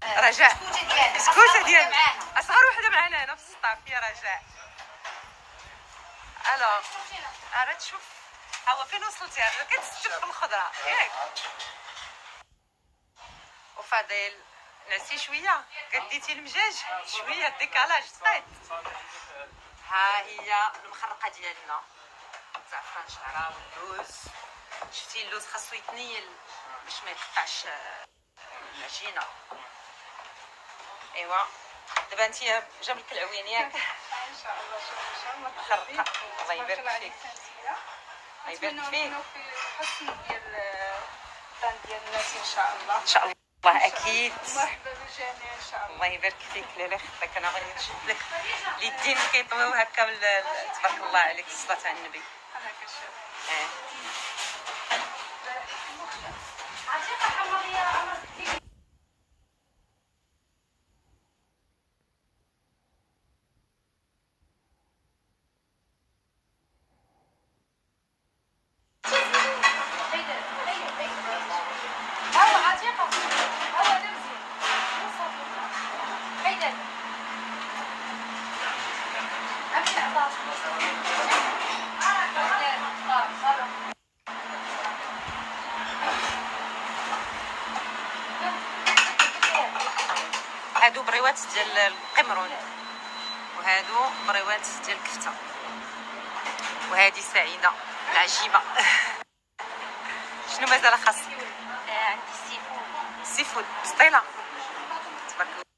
رجاء سكوته ديالنا اصغر وحده معنا هنا في السطاف يا رجاء. الو راه تشوف ها هو فين وصلتي كتستف في الخضره ياك. وفاضل نسي شويه كديتي المجاج شويه الديكالاج طيب. ها هي المخرقه ديالنا زعفران شعره واللوز. شفتي اللوز خاصو يتنيل باش ما يقطعش العجينه. ايوا دابا انت جاب لك العوين ياك ان شاء الله. شوف ان شاء الله خرقه الله يبارك فيك. الله يبارك فيك. في حسن ديال الطن ديال الناس ان شاء الله. ان شاء الله اكيد. مرحبا بالجميع ان شاء الله. الله يبارك فيك لاله خطك. انا غادي نشد لك اليدين كيطويو هكا تبارك الله عليك الصلاه على النبي. انا كنشوف هادو بريوات ديال القمرون وهادو بريوات ديال الكفته وهادي سعيده العجيبه. شنو مازال خاص؟ عندي السيفود. السيفود بسطيله تبارك الله.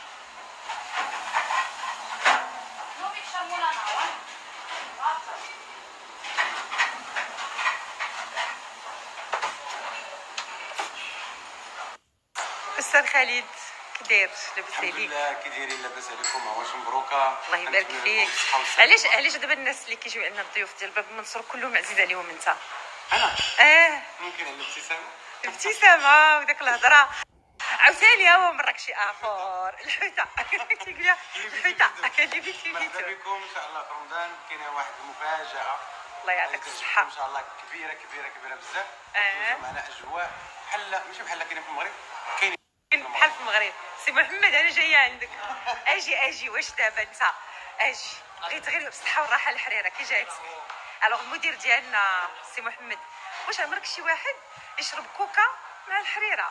استاذ خالد كي داير؟ لاباس عليك؟ الحمد لله. كي دايرين؟ لاباس عليكم؟ عواش مبروكه. الله يبارك فيك. علاش دابا الناس اللي كيجيو عندنا الضيوف ديال باب منصور كلهم عزيز عليهم انت؟ انا ممكن على الابتسامه. الابتسامه وداك الهضره عاوتاني هو مرك شي اخر الحوته كيقول لها الحوته اللي بيتي مرحبا بكم ان شاء الله في رمضان. كاينه واحد المفاجاه الله يعطيك الصحه ان شاء الله كبيره كبيره كبيره بزاف. معنا اجواء بحال ماشي بحال كاينه في المغرب، كاين بحال في المغرب. سي محمد انا جايه عندك. اجي واش دابا انت اجي بغيت غير بالصحه والراحه الحريره كي جاتك. الوغ المدير ديالنا سي محمد واش عمرك شي واحد يشرب كوكا مع الحريره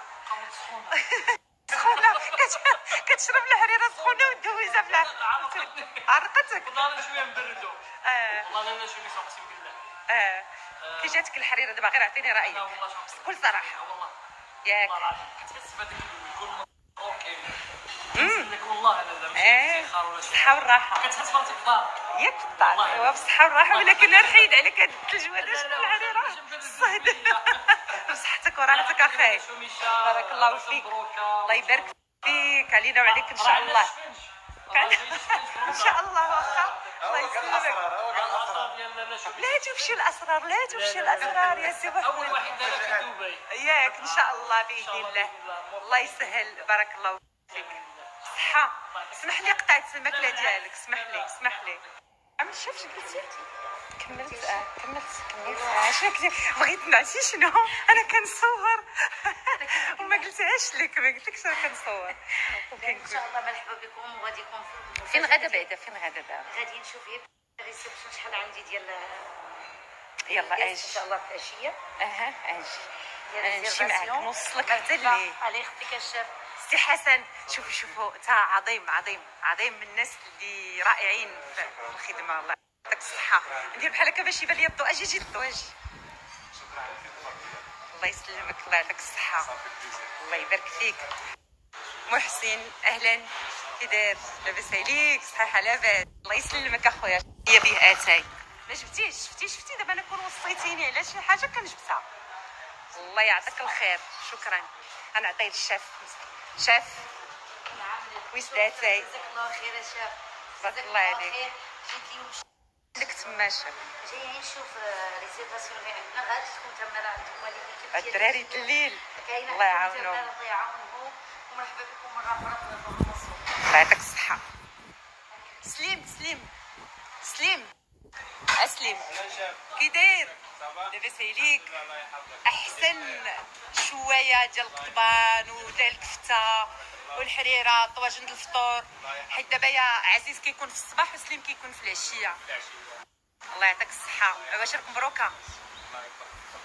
سخونه كتشرب الحريره سخونه ودويزها في عرقتك والله شويه نبردو. والله انا شويه اقسم بالله. كي جاتك الحريره دابا غير عطيني رايك بكل صراحه. والله ياك كتحس بهذاك الكل اوكي لك والله هذا زعما الصحه والراحه كتحس براسك في دارك ياك في الدار. ايوا بالصحه والراحه. ولكن نحيد عليك هاد الثلج وهذا شنو الحريره الصهد بصحتك وراحتك اخاي. بارك الله فيك. الله يبارك فيك علينا وعليك ان شاء الله. ان شاء الله واخا الله يسلمك. لا تفشي الاسرار لا تفشي الاسرار يا سي محمد. اول واحد دار في دبي ياك ان شاء الله باذن الله. الله يسهل. بارك الله فيك. صحه اسمح لي قطعت الماكله ديالك. اسمح لي عمل شفتي قلتي كملت شنو كنتي بغيت نعسي شنو انا كنصور وما قلتهاش لك ما قلتلكش انا كنصور. ان شاء الله مرحبا بكم. وغادي يكون فين غادا بعدا غادي نشوف غير الريسبسيون شحال عندي ديال يلا اجي ان شاء الله في العشيه. اجي نمشي معاك نوصلك حتى اللي على يخطيك الشاف. سي حسن شوفوا تا عظيم من الناس اللي رائعين في الخدمه. الله يعطيك الصحه. ندير بحال هكا باش يبان لي الضوء. اجي الضوء اجي. الله يسلمك. الله يعطيك الصحه. الله يبارك فيك. محسن اهلا كي داير؟ لاباس عليك؟ صحيحه لاباس. الله يسلمك اخويا. هي به اتاي ما جبتيش شفتي دابا انا كون وصيتيني على شي حاجه كنجبتها. الله يعطيك الخير. شكرا. انا عطيه الشاف ويس اتاي. جزاك الله خير يا شاف. بارك الله عليك. جيت اليوم عندك تما شاف جايين نشوف ريزيرفاسيون اللي عندنا. غادي تكون تماره عندكم اللي الدراري الليل. كاينه الله يعاونهم. الله يعاونهم. ومرحبا بكم مره اخرى في المنصور. الله يعطيك الصحه. سليم كي داير؟ لاباس عليك؟ احسن شويه ديال القضبان وديال الكفته والحريره، طواجن الفطور، حيت دابا يا عزيز كيكون في الصباح وسليم كيكون في العشيه. الله يعطيك الصحه، عواشرك مبروكه.